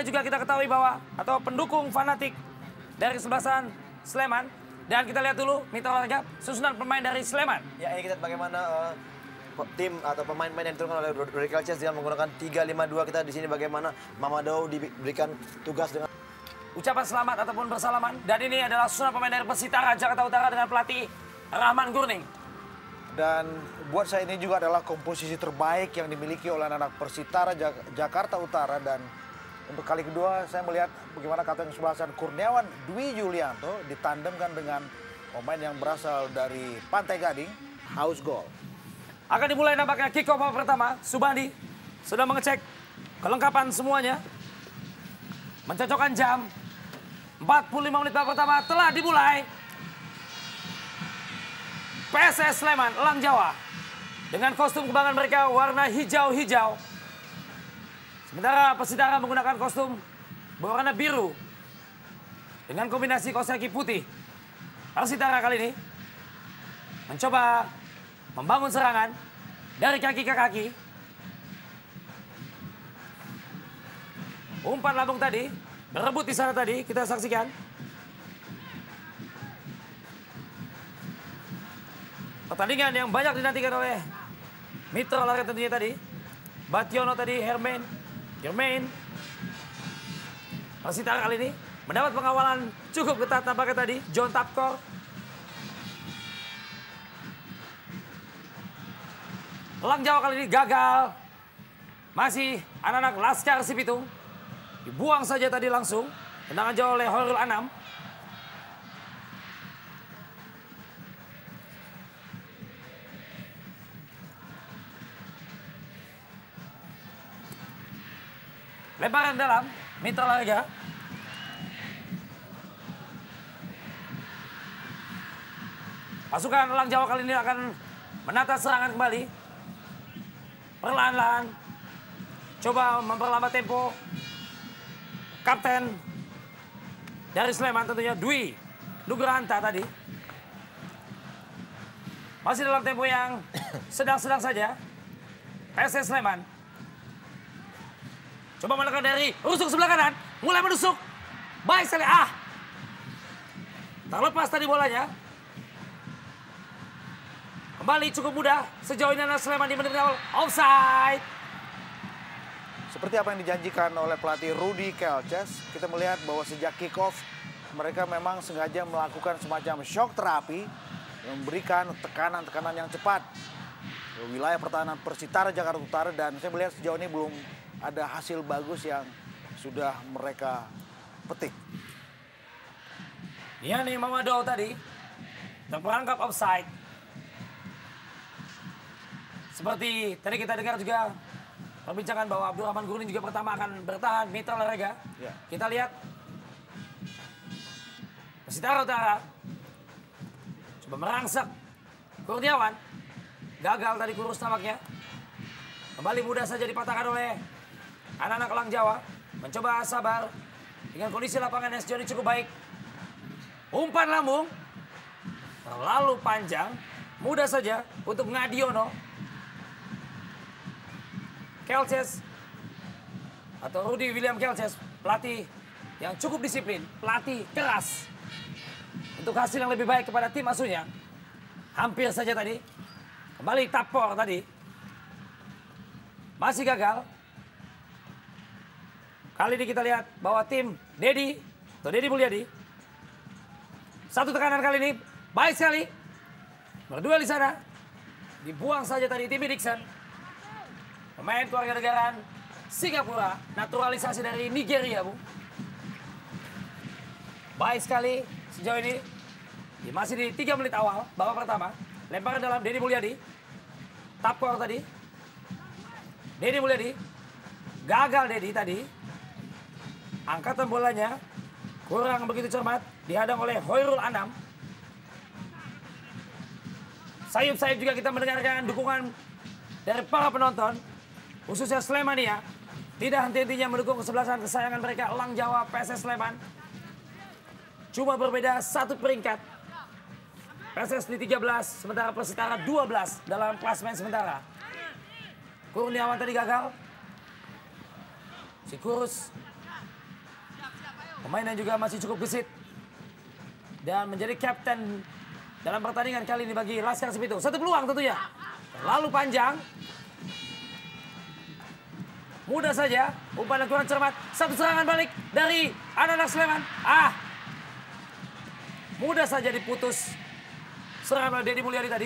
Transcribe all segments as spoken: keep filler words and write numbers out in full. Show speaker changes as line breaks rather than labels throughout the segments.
tentunya juga kita ketahui bahwa atau pendukung fanatik dari kesebelasan Sleman. Dan kita lihat dulu Mitra Olahraga susunan pemain dari Sleman.
Ya, ini kita lihat bagaimana uh, tim atau pemain-pemain yang diturunkan oleh Rory Kelces dengan menggunakan tiga lima dua. Kita di sini bagaimana Mamadou diberikan tugas dengan
ucapan selamat ataupun bersalaman. Dan ini adalah susunan pemain dari Persitara Jakarta Utara dengan pelatih Rahman Gurning.
Dan buat saya ini juga adalah komposisi terbaik yang dimiliki oleh anak-anak Persitara Jak Jakarta Utara. Dan untuk kali kedua saya melihat bagaimana kapten kesebelasan Kurniawan Dwi Yulianto ditandemkan dengan pemain yang berasal dari Pantai Gading, Haus Gol.
Akan dimulai nampaknya kick off pertama. Subandi sudah mengecek kelengkapan semuanya. Mencocokkan jam. empat puluh lima menit babak pertama telah dimulai. P S S Sleman, Elang Jawa. Dengan kostum kebanggaan mereka warna hijau-hijau. Sementara Persitara menggunakan kostum berwarna biru. Dengan kombinasi kaos kaki putih. Persitara kali ini mencoba membangun serangan dari kaki ke kaki. Umpan lambung tadi, berebut di sana tadi, kita saksikan. Pertandingan yang banyak dinantikan oleh Mitra Olahraga tentunya tadi. Bationo tadi, Hermain, Germain. Persitara kali ini mendapat pengawalan cukup ketat nampaknya tadi. John Tapkor. Elang Jawa kali ini gagal. Masih anak-anak Laskar Sipitung. Dibuang saja tadi langsung. Tendangan jauh oleh Hoirul Anam. Lemparan dalam, Mitra Olahraga. Pasukan Elang Jawa kali ini akan menata serangan kembali. Perlahan-lahan. Coba memperlambat tempo. Kapten dari Sleman tentunya Dwi Nugrahanta tadi. Masih dalam tempo yang sedang-sedang saja. P S S Sleman. Coba menekan dari rusuk sebelah kanan. Mulai menusuk. Baik sekali. Ah. Terlepas tadi bolanya. Kembali cukup mudah. Sejauh ini anak Sleman di menit awal. Offside.
Seperti apa yang dijanjikan oleh pelatih Rudy Kelces, kita melihat bahwa sejak kick-off mereka memang sengaja melakukan semacam shock terapi yang memberikan tekanan-tekanan yang cepat ke wilayah pertahanan Persitara Jakarta Utara. Dan saya melihat sejauh ini belum ada hasil bagus yang sudah mereka petik.
Iya nih Mamadou tadi terperangkap offside. Seperti tadi kita dengar juga perbincangan bahwa Abdurrahman Gurning juga pertama akan bertahan Mitra Olahraga.
Ya.
Kita lihat Persitara Utara coba merangsek Kurniawan. Gagal tadi kurus tampaknya. Kembali mudah saja dipatahkan oleh anak-anak Elang Jawa. Mencoba sabar dengan kondisi lapangan yang sejauh ini cukup baik. Umpan lambung terlalu panjang. Mudah saja untuk Ngadiono. Kelces atau Rudy William Kelces, pelatih yang cukup disiplin, pelatih keras untuk hasil yang lebih baik kepada tim asuhnya. Hampir saja tadi. Kembali Tapor tadi. Masih gagal. Kali ini kita lihat bahwa tim Dedi atau Dedi Mulyadi. Satu tekanan kali ini. Baik sekali. Berduel di sana. Dibuang saja tadi Timmy Dixon. Pemain keluarga negaraan Singapura. Naturalisasi dari Nigeria, Bu. Baik sekali sejauh ini. Masih di tiga menit awal babak pertama. Lemparan dalam Dedi Mulyadi. Tapkor tadi. Dedi Mulyadi. Gagal Dedi tadi. Angkatan bolanya kurang begitu cermat. Dihadang oleh Hoirul Anam. Sayup-sayup juga kita mendengarkan dukungan dari para penonton. Khususnya Slemania. Tidak henti-hentinya mendukung kesebelasan kesayangan mereka. Elang Jawa, P S S Sleman. Cuma berbeda satu peringkat. P S S di tiga belas, sementara Persitara dua belas dalam klasemen sementara. Kurniawan tadi gagal. Si Kurus Pemain yang juga masih cukup gesit. Dan menjadi kapten dalam pertandingan kali ini bagi Laskar Sepitu. Satu peluang tentunya. Terlalu panjang. Mudah saja. Umpan yang kurang cermat. Satu serangan balik dari anak-anak Sleman. Ah. Mudah saja diputus. Serangan oleh Deddy Mulyadi tadi.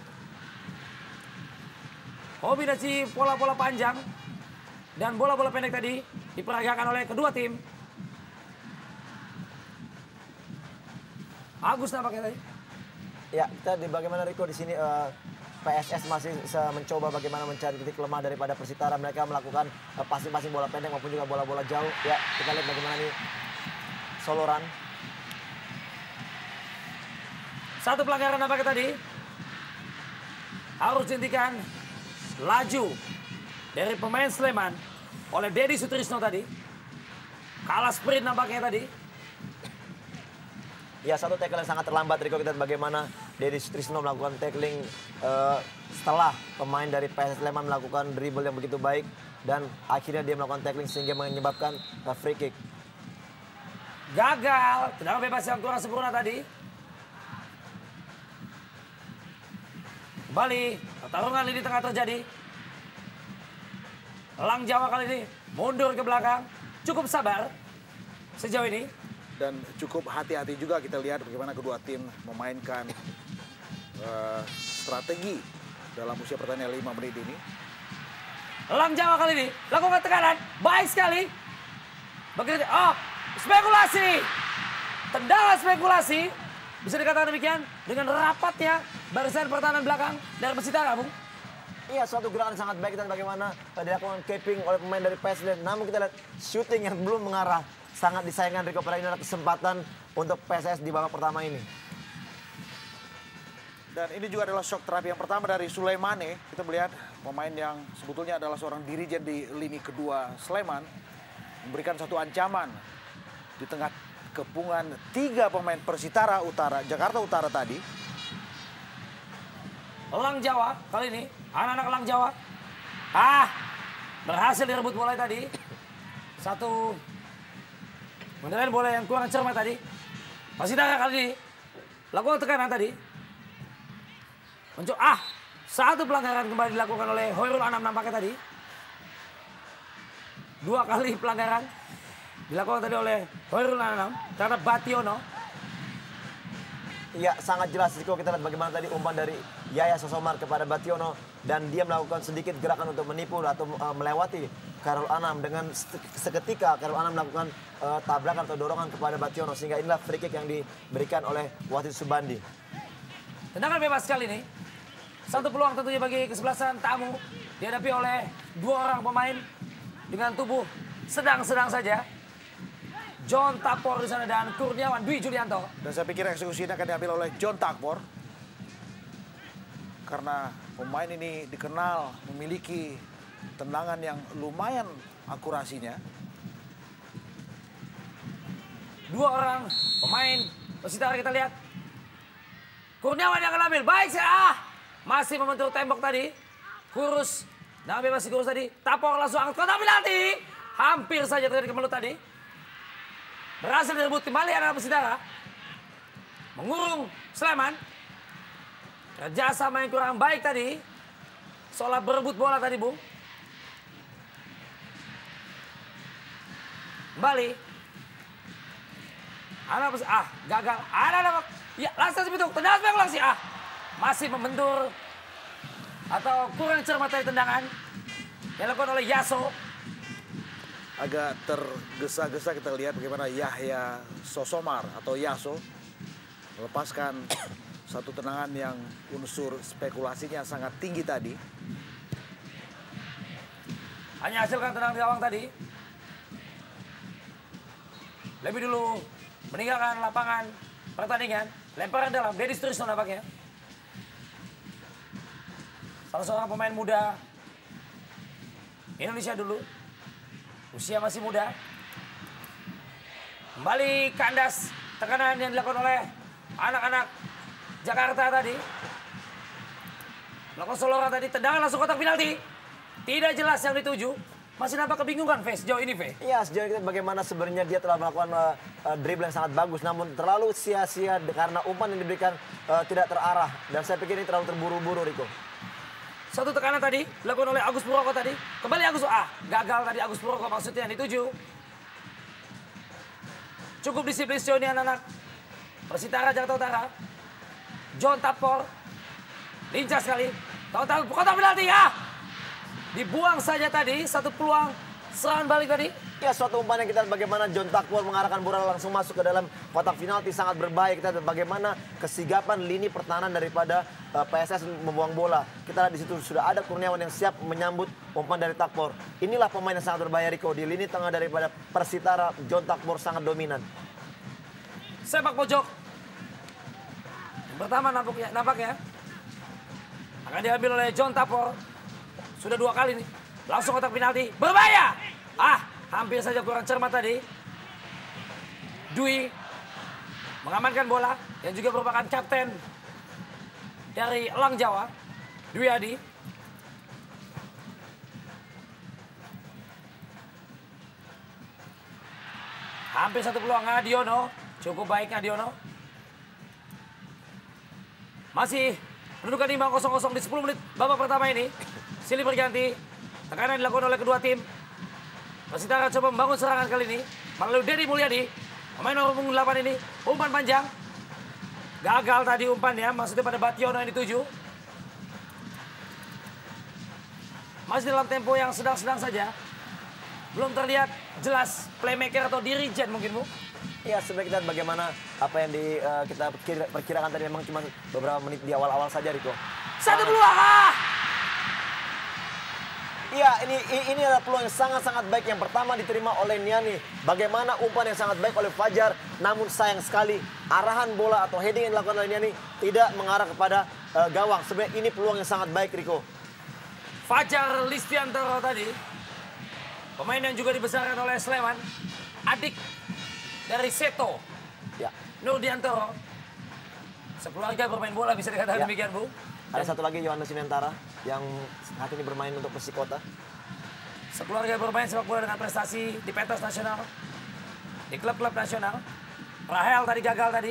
Kombinasi pola-pola panjang. Dan bola-bola pendek tadi diperagakan oleh kedua tim. Agus nampaknya tadi.
Ya, kita di bagaimana Riko di sini uh, P S S masih mencoba bagaimana mencari titik lemah daripada Persitara. Mereka melakukan uh, passing-passing bola pendek maupun juga bola-bola jauh. Ya, kita lihat bagaimana nih soloran.
Satu pelanggaran nampaknya tadi. Harus dihentikan laju dari pemain Sleman oleh Deddy Sutrisno tadi. Kalah sprint nampaknya tadi.
Ya, satu tackle yang sangat terlambat, Riko. Kita lihat bagaimana Deddy Sutrisno melakukan tackling uh, setelah pemain dari P S S Sleman melakukan dribble yang begitu baik. Dan akhirnya dia melakukan tackling sehingga menyebabkan uh, free kick.
Gagal, tendangan bebas yang kurang sempurna tadi. Kembali, pertarungan lini tengah terjadi. Elang Jawa kali ini mundur ke belakang. Cukup sabar sejauh ini.
Dan cukup hati-hati juga kita lihat bagaimana kedua tim memainkan uh, strategi dalam usia pertandingan lima menit ini.
Elang Jawa kali ini lakukan tekanan. Baik sekali. Begitu, oh, spekulasi. Tendangan spekulasi. Bisa dikatakan demikian dengan rapatnya barisan pertahanan belakang dari Persitara, Bung.
Iya, suatu gerakan sangat baik dan bagaimana dilakukan capping oleh pemain dari P S S. Namun kita lihat shooting yang belum mengarah. Sangat disayangkan Riko, pada ini adalah kesempatan untuk P S S di babak pertama ini.
Dan ini juga adalah shock terapi yang pertama dari Suleimane. Kita melihat pemain yang sebetulnya adalah seorang dirijen di lini kedua Sleman. Memberikan satu ancaman di tengah kepungan tiga pemain Persitara Utara, Jakarta Utara tadi.
Elang Jawa kali ini, anak-anak Elang Jawa. Ah, berhasil direbut bola tadi. Satu mengenai bola yang kurang cermat tadi. Persitara kali ini lakukan tekanan tadi. Muncul, ah, satu pelanggaran kembali dilakukan oleh Hoirul Anam nampaknya tadi. Dua kali pelanggaran dilakukan tadi oleh Hoirul Anam terhadap Bationo.
Ya, sangat jelas Riko, kita lihat bagaimana tadi umpan dari Yaya Sosomar kepada Bationo. Dan dia melakukan sedikit gerakan untuk menipu atau uh, melewati Khairul Anam. Dengan seketika Khairul Anam melakukan uh, tabrakan atau dorongan kepada Bationo. Sehingga inilah free kick yang diberikan oleh Wasit Subandi.
Tendangan bebas kali ini. Satu peluang tentunya bagi kesebelasan tamu. Dihadapi oleh dua orang pemain dengan tubuh sedang-sedang saja. John Tapor di sana dan Kurniawan Dwi Julianto.
Dan saya pikir eksekusi ini akan diambil oleh John Tapor. Karena pemain ini dikenal memiliki tendangan yang lumayan akurasinya.
Dua orang pemain Persitara kita lihat. Kurniawan yang akan ambil. Baik sih. Ah, masih membentur tembok tadi. Kurus. Nah, bebas kurus tadi. Tapor langsung angkat kotak penalti. Hampir saja terjadi kemelut tadi. Berhasil direbut kembali anak Persitara. Mengurung Sleman. Kerjasama yang kurang baik tadi. Seolah berebut bola tadi, Bung. Kembali. Anak Persitara. Ah, gagal. Anak-anak. Ya, langsung sepitu. Tendangan spekulasi. Ah, masih membentur. Atau kurang cermat dari tendangan. Yang dilakukan oleh Yaso.
Agak tergesa-gesa kita lihat bagaimana Yahya Sosomar atau Yaso melepaskan satu tendangan yang unsur spekulasinya sangat tinggi tadi.
Hanya hasilkan tendangan gawang tadi. Lebih dulu meninggalkan lapangan pertandingan. Lemparan dalam, Deddy Sutrisno nampaknya. Salah seorang pemain muda Indonesia dulu. Usia masih muda. Kembali kandas tekanan yang dilakukan oleh anak-anak Jakarta tadi. Melakukan soloran tadi, tendangan langsung kotak penalti. Tidak jelas yang dituju. Masih nampak kebingungan, Fe, sejauh ini, Fe.
Iya, sejauh ini bagaimana sebenarnya dia telah melakukan uh, uh, dribble yang sangat bagus, namun terlalu sia-sia karena umpan yang diberikan uh, tidak terarah. Dan saya pikir ini terlalu terburu-buru, Riko.
Satu tekanan tadi, dilakukan oleh Agus Purwoko tadi. Kembali Agus, ah, gagal tadi Agus Purwoko maksudnya yang dituju. Cukup disiplin sejauh ini anak-anak. Persitara Jakarta Utara. John Tapor. Lincah sekali. Tahu-tahu, kotak penalti, ah! Dibuang saja tadi, satu peluang serangan balik tadi.
Ya, suatu umpan yang kita lihat bagaimana John Takpor mengarahkan bola langsung masuk ke dalam kotak penalti sangat berbahaya. Kita lihat bagaimana kesigapan lini pertahanan daripada uh, P S S membuang bola. Kita lihat di situ sudah ada Kurniawan yang siap menyambut umpan dari Takpor. Inilah pemain yang sangat berbahaya, Riko. Di lini tengah daripada Persitara, John Takpor sangat dominan.
Sepak pojok. Yang pertama nampaknya, nampaknya akan diambil oleh John Tapor. Sudah dua kali nih. Langsung kotak penalti. Berbahaya. Ah, hampir saja kurang cermat tadi. Dwi mengamankan bola. Yang juga merupakan kapten dari Elang Jawa. Dwi Adi. Hampir satu peluang Adiono. Cukup baik Adiono. Masih mendudukan imbang kosong kosong di sepuluh menit babak pertama ini. Silih berganti, tekanan dilakukan oleh kedua tim. Persitara coba membangun serangan kali ini melalui Dedi Mulyadi. Pemain nomor punggung delapan ini, umpan panjang. Gagal tadi umpannya, maksudnya pada Bationo yang dituju. Masih dalam tempo yang sedang-sedang saja. Belum terlihat jelas playmaker atau dirijen mungkin, Bu.
Ya, sebenarnya kita lihat bagaimana apa yang di, uh, kita perkirakan tadi memang cuma beberapa menit di awal-awal saja, Riko.
Satu peluang, ah!
Iya, ini ini adalah peluang yang sangat-sangat baik. Yang pertama diterima oleh Niani. Bagaimana umpan yang sangat baik oleh Fajar. Namun sayang sekali arahan bola atau heading yang dilakukan oleh Niani tidak mengarah kepada uh, gawang. Sebenarnya ini peluang yang sangat baik, Riko.
Fajar Listiantoro tadi. Pemain yang juga dibesarkan oleh Sleman. Adik dari Seto.
Ya.
Nurdiantoro. Sekeluarga bermain bola bisa dikatakan
Ya.
demikian, Bu.
Ada satu lagi Yohanes Sinentara yang saat ini bermain untuk Persikota.
Sekeluarga bermain sepak bola dengan prestasi di pentas nasional, di klub-klub nasional. Rahel tadi gagal tadi.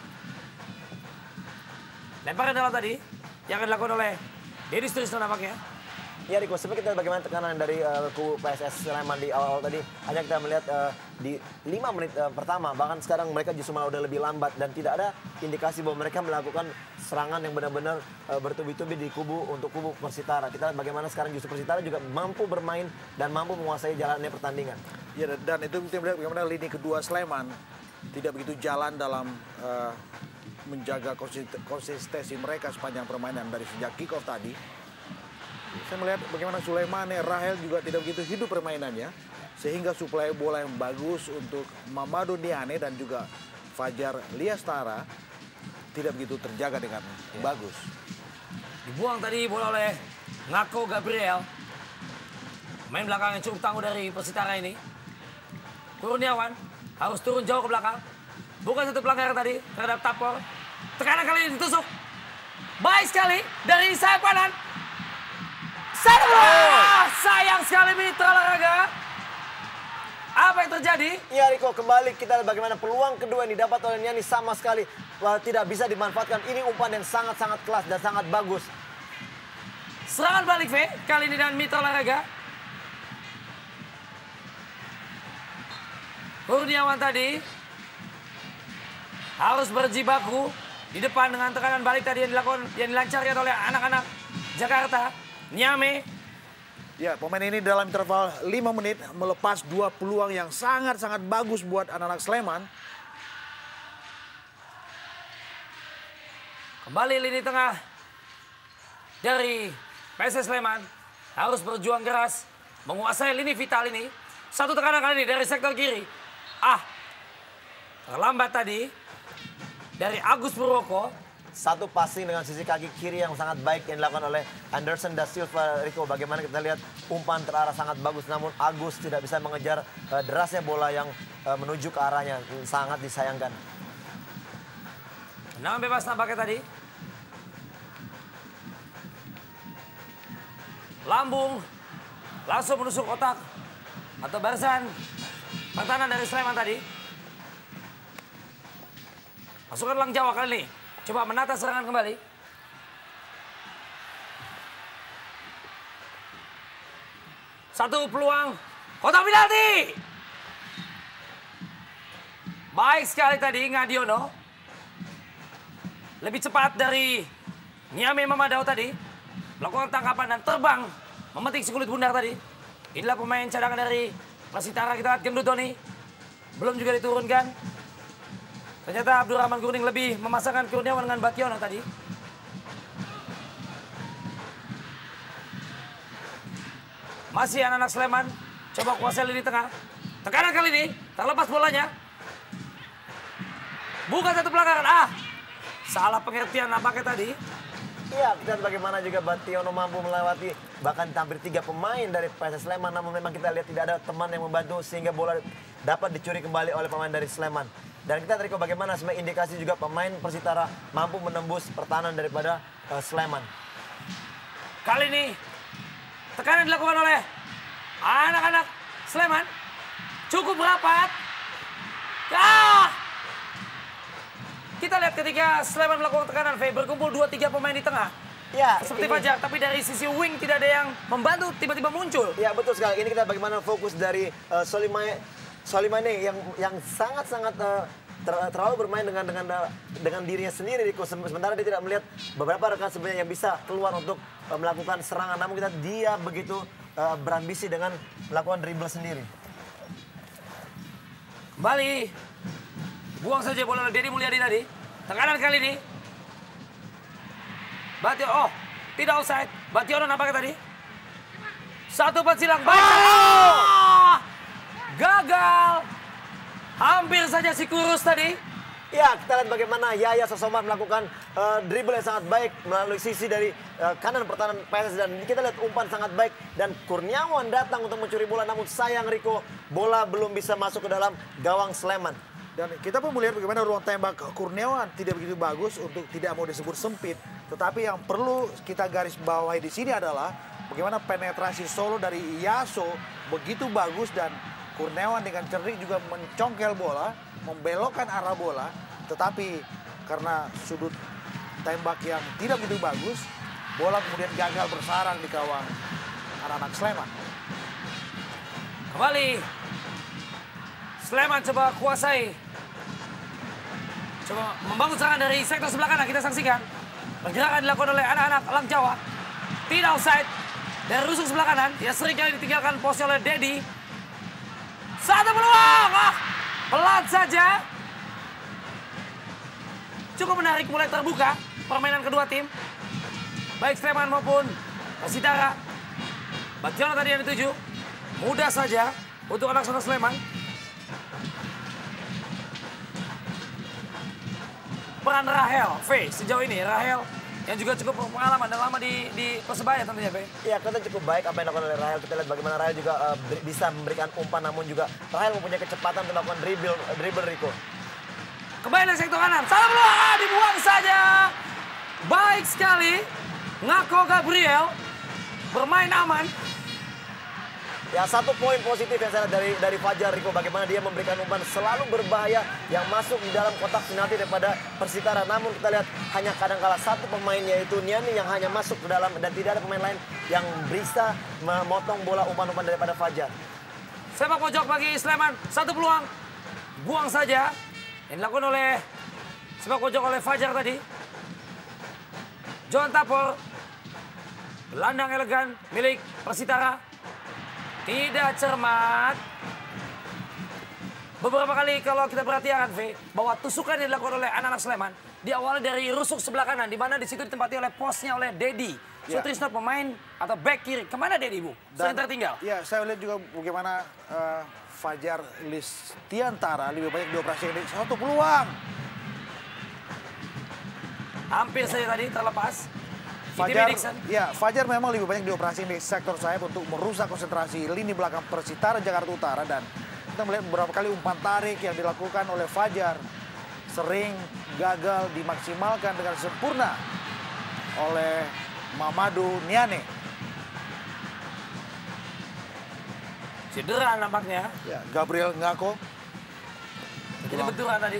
Lemparan dalam tadi yang akan dilakukan oleh Deddy Sutrisno nampaknya.
Ya, Riko, sebenarnya kita lihat bagaimana tekanan dari uh, kubu P S S Sleman di awal-awal tadi. Hanya kita melihat uh, di lima menit uh, pertama, bahkan sekarang mereka justru malah udah lebih lambat. Dan tidak ada indikasi bahwa mereka melakukan serangan yang benar-benar uh, bertubi-tubi di kubu untuk kubu Persitara. Kita lihat bagaimana sekarang justru Persitara juga mampu bermain dan mampu menguasai jalannya pertandingan.
Ya, dan itu kita melihat bagaimana lini kedua Sleman tidak begitu jalan dalam uh, menjaga konsistensi mereka sepanjang permainan dari sejak kick off tadi. Saya melihat bagaimana Suleimane, Rahel juga tidak begitu hidup permainannya. Sehingga suplai bola yang bagus untuk Mamadou Niane dan juga Fajar Liastara tidak begitu terjaga dengan ya. bagus.
Dibuang tadi bola oleh Ngako Gabriel. Main belakang yang cukup tangguh dari Persitara ini. Kurniawan harus turun jauh ke belakang. Bukan satu pelanggaran tadi terhadap Tapor. Tekanan kali ini ditusuk. Baik sekali dari sayap kanan. Satu bola. Sayang sekali Mitra Olahraga. Apa yang terjadi?
Ya, Riko, kembali kita lihat bagaimana peluang kedua yang didapat oleh Niani sama sekali uh, tidak bisa dimanfaatkan. Ini umpan yang sangat-sangat kelas dan sangat bagus.
Serangan balik V kali ini dan Mitra Olahraga. Kurniawan tadi harus berjibaku di depan dengan tekanan balik tadi yang dilakukan, yang dilancarkan oleh anak-anak Jakarta. Nyame.
Ya, pemain ini dalam interval lima menit melepas dua peluang yang sangat-sangat bagus buat anak-anak Sleman.
Kembali lini tengah dari P S S Sleman. Harus berjuang keras menguasai lini vital ini. Satu tekanan kali ini dari sektor kiri. Ah, terlambat tadi dari Agus Purwoko.
Satu passing dengan sisi kaki kiri yang sangat baik yang dilakukan oleh Anderson da Silva. Riko, bagaimana kita lihat umpan terarah sangat bagus. Namun Agus tidak bisa mengejar uh, derasnya bola yang uh, menuju ke arahnya. Sangat disayangkan.
Tendangan bebas nampaknya tadi. Lambung langsung menusuk kotak atau barisan pertahanan dari Sleman tadi. Pasukan Elang Jawa kali ini coba menata serangan kembali. Satu peluang kotak penalti. Baik sekali tadi Ngadiono. Lebih cepat dari Niame Mamadao tadi. Melakukan tangkapan dan terbang memetik si kulit bundar tadi. Inilah pemain cadangan dari Persitara. Kita lihat Gendut Doni. Belum juga diturunkan. Ternyata Abdurrahman Gurning lebih memasangkan Kurniawan dengan Bationo tadi. Masih anak-anak Sleman. Coba kuasai lini tengah. Tekanan kali ini. Terlepas bolanya. Bukan satu pelanggaran. Ah, salah pengertian nampaknya tadi.
Iya, kita lihat bagaimana juga Bationo mampu melewati bahkan hampir tiga pemain dari P S S Sleman. Namun memang kita lihat tidak ada teman yang membantu sehingga bola dapat dicuri kembali oleh pemain dari Sleman. Dan kita tarik bagaimana sebenarnya indikasi juga pemain Persitara mampu menembus pertahanan daripada uh, Sleman.
Kali ini tekanan dilakukan oleh anak-anak Sleman. Cukup rapat. Ah! Kita lihat ketika Sleman melakukan tekanan, V, berkumpul dua tiga pemain di tengah.
Ya,
seperti
ini.
Fajar, tapi dari sisi wing tidak ada yang membantu, tiba-tiba muncul.
Ya, betul sekali. Ini kita bagaimana fokus dari uh, Solimane, Solimane yang yang sangat-sangat uh, ter, terlalu bermain dengan dengan uh, dengan dirinya sendiri. Sementara dia tidak melihat beberapa rekan sebenarnya yang bisa keluar untuk uh, melakukan serangan. Namun kita dia begitu uh, berambisi dengan melakukan dribble sendiri.
Kembali. Buang saja bola oleh Dedi Mulyadi tadi. Tekanan kali ini. Bationo, oh, tidak offside. Bationo nampaknya tadi. Satu empat silang. Baik. Oh! Gagal. Hampir saja si Kurus tadi.
Ya, kita lihat bagaimana Yaya Sosomar melakukan uh, dribble yang sangat baik melalui sisi dari uh, kanan pertahanan P S S. Dan kita lihat umpan sangat baik. Dan Kurniawan datang untuk mencuri bola. Namun sayang Riko, bola belum bisa masuk ke dalam gawang Sleman.
Dan kita pun melihat bagaimana ruang tembak Kurniawan tidak begitu bagus untuk tidak mau disebut sempit. Tetapi yang perlu kita garis bawahi di sini adalah bagaimana penetrasi solo dari Yaso begitu bagus dan Kurniawan dengan cerdik juga mencongkel bola, membelokkan arah bola. Tetapi karena sudut tembak yang tidak begitu bagus, bola kemudian gagal bersarang di gawang anak-anak Sleman.
Kembali. Sleman coba kuasai. Coba membangun serangan dari sektor sebelah kanan. Kita saksikan. Pergerakan dilakukan oleh anak-anak Elang Jawa. Tidak offside. Dari rusuk sebelah kanan. Dia seringkali ditinggalkan posisi oleh Dedi. Satu peluang. Ah, pelan saja. Cukup menarik, mulai terbuka permainan kedua tim. Baik Sleman maupun Persitara. Bationo tadi yang dituju. Mudah saja untuk anak-anak Sleman. Peran Rahel, V, sejauh ini Rahel yang juga cukup pengalaman dan lama di, di Persebaya tentunya, V.
Ya, kita cukup baik apa yang dilakukan oleh Rahel. Kita lihat bagaimana Rahel juga uh, bisa memberikan umpan, namun juga Rahel mempunyai kecepatan untuk melakukan dribble, uh, dribble Riko.
Kembali dari sektor kanan, salah peluang, ah, dibuang saja. Baik sekali, Ngako Gabriel bermain aman.
Ya, satu poin positif yang saya lihat dari dari Fajar Riko, bagaimana dia memberikan umpan selalu berbahaya yang masuk di dalam kotak penalti daripada Persitara. Namun kita lihat hanya kadang-kala satu pemain yaitu Niani yang hanya masuk ke dalam dan tidak ada pemain lain yang bisa memotong bola umpan-umpan daripada Fajar.
Sepak pojok bagi Sleman, satu peluang, buang saja. Yang dilakukan oleh sepak pojok oleh Fajar tadi. John Tapor, gelandang elegan milik Persitara. Tidak cermat. Beberapa kali kalau kita perhatikan, V, bahwa tusukan yang dilakukan oleh anak-anak Sleman diawali dari rusuk sebelah kanan, di mana di situ ditempati oleh posnya oleh Dedi.
Ya.
Sutrisno pemain atau back kiri. Kemana Dedi, Bu? Sering tertinggal.
Ya, saya lihat juga bagaimana uh, Fajar Listiantara lebih banyak dioperasi di satu peluang.
Hampir saja tadi terlepas.
Fajar, ya, Fajar memang lebih banyak dioperasi di sektor sayap untuk merusak konsentrasi lini belakang Persitara Jakarta Utara. Dan kita melihat beberapa kali umpan tarik yang dilakukan oleh Fajar sering gagal dimaksimalkan dengan sempurna oleh Mamadou Niane.
Cedera nampaknya.
Ya, Gabriel Ngako.
Ini benturan tadi.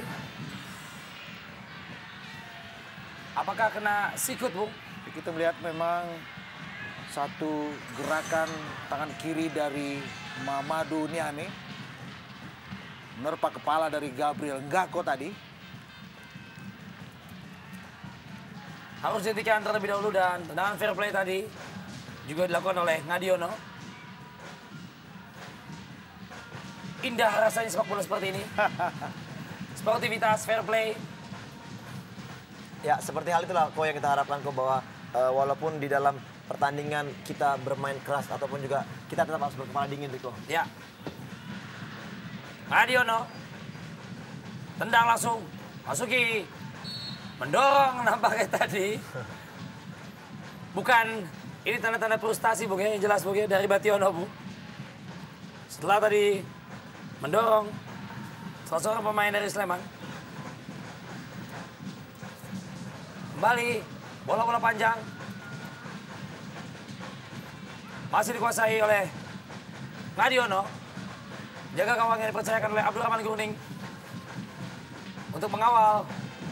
Apakah kena sikut, Bung?
Kita melihat memang satu gerakan tangan kiri dari Mamadou Niane menerpa kepala dari Gabriel Ngako tadi.
Harus dihentikan terlebih dahulu dan tendangan fair play tadi juga dilakukan oleh Ngadiono. Indah rasanya sepak bola seperti ini. Sportivitas, fair play.
Ya, seperti hal itulah kok yang kita harapkan kok bahwa uh, walaupun di dalam pertandingan kita bermain keras ataupun juga kita tetap harus berkepala dingin, Riko.
Ya. Ngadiono. Tendang langsung. Masuki. Mendorong nampaknya tadi. Bukan, ini tanda-tanda frustasi, Bung, ya, yang jelas, Bung, ya, dari Bationo, Bu. Setelah tadi mendorong salah seorang pemain dari Sleman. Kembali, bola-bola panjang. Masih dikuasai oleh Ngadiono. Jaga gawang yang dipercayakan oleh Abdurrahman Gruning. Untuk mengawal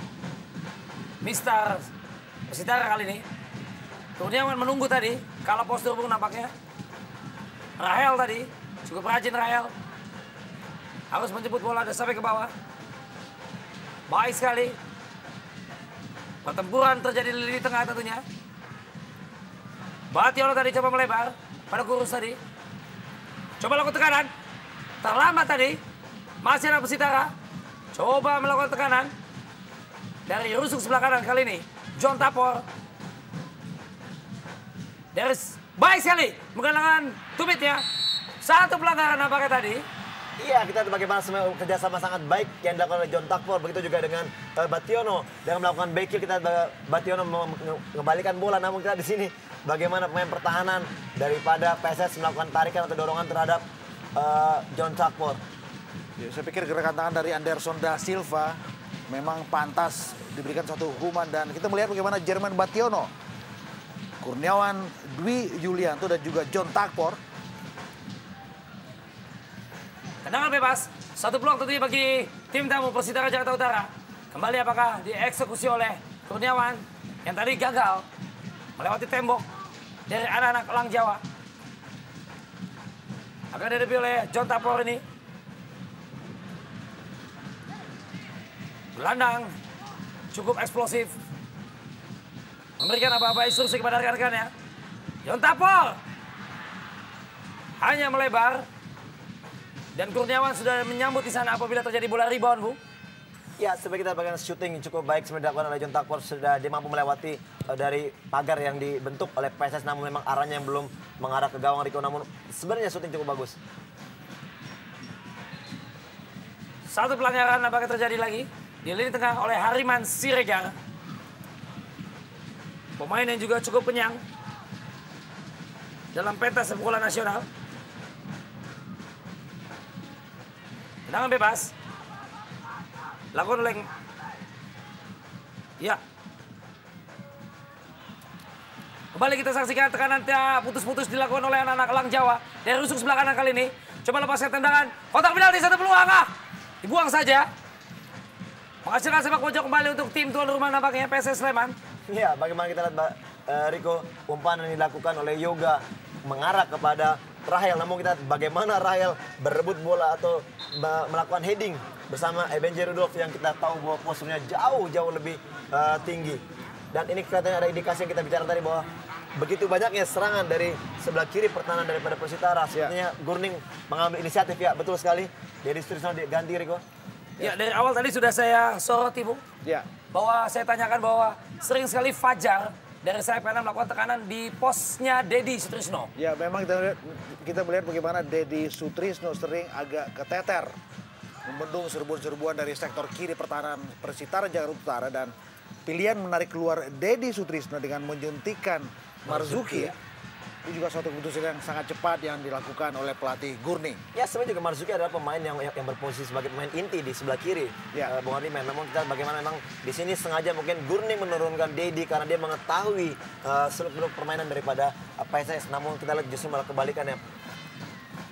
Mister Persitara kali ini. Kurniawan menunggu tadi. Kalah postur, Bung, nampaknya. Rahel tadi. Cukup rajin Rahel. Harus menjemput bola dan sampai ke bawah. Baik sekali. Pertempuran terjadi di lini tengah tentunya. Bationo tadi coba melebar pada Kurus tadi. Coba lakukan tekanan. Terlambat tadi. Masih ada Persitara. Coba melakukan tekanan. Dari rusuk sebelah kanan kali ini. John Tapor. Dari baik sekali. Menggunakan tumitnya. Satu pelanggaran nampaknya tadi.
Iya, kita bagaimana semua kerjasama sangat baik yang dilakukan oleh John Takfor. Begitu juga dengan uh, Bationo. Dengan melakukan back kill, kita Bationo mengembalikan bola. Namun kita di sini bagaimana pemain pertahanan daripada P S S melakukan tarikan atau dorongan terhadap uh, John Takfor.
Ya, saya pikir gerakan tangan dari Anderson da Silva memang pantas diberikan satu hukuman. Dan kita melihat bagaimana Jerman Bationo, Kurniawan Dwi Yulianto dan juga John Takfor.
Tendangan bebas, satu peluang tentunya bagi tim tamu Persitara Jakarta Utara. Kembali apakah dieksekusi oleh Kurniawan yang tadi gagal melewati tembok dari anak-anak Elang Jawa. Akan dihadapi oleh John Tapor ini. Gelandang cukup eksplosif. Memberikan apa-apa instruksi kepada rekan-rekannya. John Tapor hanya melebar. Dan Kurniawan sudah menyambut di sana apabila terjadi bola rebound, Bu.
Ya, sebagai kita bagian shooting cukup baik sebenarnya dilakukan oleh John Takfor. Sudah dia mampu melewati uh, dari pagar yang dibentuk oleh P S S. Namun memang arahnya yang belum mengarah ke gawang Riko. Namun sebenarnya shooting cukup bagus.
Satu pelanggaran nampaknya terjadi lagi. Di lini tengah oleh Hariman Siregar. Pemain yang juga cukup kenyang dalam pentas sepak bola nasional. Tendangan bebas. Lakukan oleh... Ya. Kembali kita saksikan tekanan putus-putus dilakukan oleh anak-anak Elang Jawa. Dari rusuk sebelah kanan kali ini. Coba lepaskan tendangan. Kotak penalti, satu peluang. Ah. Dibuang saja. Menghasilkan sepak pojok kembali untuk tim tuan rumah nampaknya P S S Sleman.
Ya, bagaimana kita lihat uh, Riko, umpan yang dilakukan oleh Yoga mengarah kepada Rahel. Namun kita bagaimana Rahel berebut bola atau melakukan heading bersama Ebenezer Rudolf yang kita tahu bahwa posturnya jauh-jauh lebih uh, tinggi. Dan ini kelihatannya ada indikasi yang kita bicara tadi bahwa begitu banyaknya serangan dari sebelah kiri pertahanan daripada Persitara. Sepertinya Gurning mengambil inisiatif, ya, betul sekali. Jadi Sutrisno diganti, Riko.
Ya, dari awal tadi sudah saya soroti, Bu.
Ya.
Bahwa saya tanyakan bahwa sering sekali Fajar dari sayap kanan melakukan tekanan di posnya Dedi Sutrisno.
Ya, memang kita melihat, kita melihat bagaimana Dedi Sutrisno sering agak keteter membendung serbuan-serbuan dari sektor kiri pertahanan Persitara Jakarta Utara, dan pilihan menarik keluar Dedi Sutrisno dengan menyuntikkan Marzuki. Ya. Ini juga suatu keputusan yang sangat cepat yang dilakukan oleh pelatih Gurning.
Ya, sebenarnya juga Marzuki adalah pemain yang yang berposisi sebagai pemain inti di sebelah kiri.
Ya.
Uh, Bung Ardiman. Namun kita bagaimana memang di sini sengaja mungkin Gurning menurunkan Dedi karena dia mengetahui uh, seluk-beluk permainan daripada uh, P S S. Namun kita lihat justru malah kebalikannya.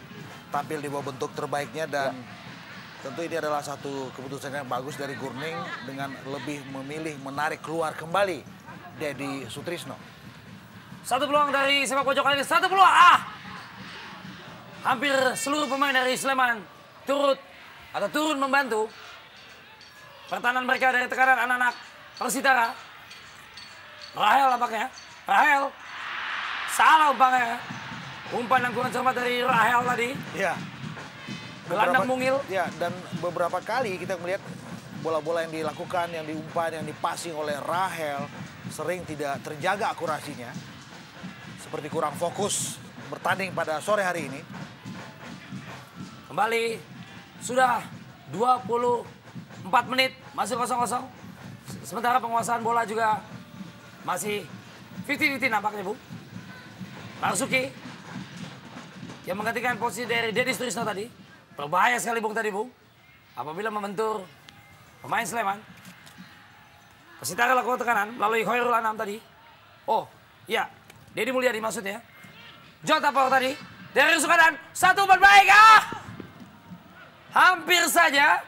tampil di bawah bentuk terbaiknya dan ya. Tentu ini adalah satu keputusan yang bagus dari Gurning dengan lebih memilih menarik keluar kembali Dedi Sutrisno.
Satu peluang dari sepak pojok kali ini, satu peluang. Ah! Hampir seluruh pemain dari Sleman turut atau turun membantu pertahanan mereka dari tekanan anak-anak Persitara. Rahel nampaknya. Rahel. Salah umpannya. Umpan yang kurang cermat dari Rahel tadi.
Ya.
Gelandang mungil.
Ya, dan beberapa kali kita melihat bola-bola yang dilakukan, yang diumpan, yang dipasing oleh Rahel sering tidak terjaga akurasinya. Seperti kurang fokus bertanding pada sore hari ini.
Kembali sudah dua puluh empat menit, masih kosong kosong. Sementara penguasaan bola juga masih lima puluh lima puluh nampaknya, Bu. Marzuki yang menggantikan posisi dari Dedi Sutrisno tadi. Berbahaya sekali, Bung, tadi, Bung. Apabila membentur pemain Sleman. Persitara lakukan tekanan melalui Khairul Anam tadi. Oh, iya. Dedi Mulyadi maksudnya. Jota Power tadi. Dari Sukadan. Satu umpan baik. Ah! Hampir saja.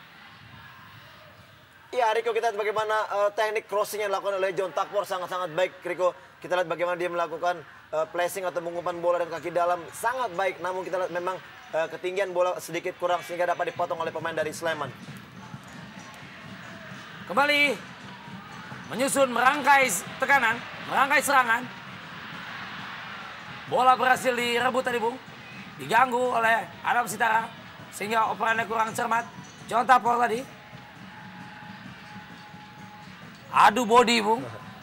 Ya, Riko, kita lihat bagaimana uh, teknik crossing yang dilakukan oleh John Takpor sangat-sangat baik, Riko. Kita lihat bagaimana dia melakukan uh, placing atau mengumpan bola dengan kaki dalam sangat baik. Namun kita lihat memang uh, ketinggian bola sedikit kurang sehingga dapat dipotong oleh pemain dari Sleman.
Kembali menyusun merangkai tekanan, merangkai serangan. Bola berhasil direbut tadi, Bung. Diganggu oleh Adam Sitara sehingga operannya kurang cermat. John Takpor tadi. Adu body, Bung.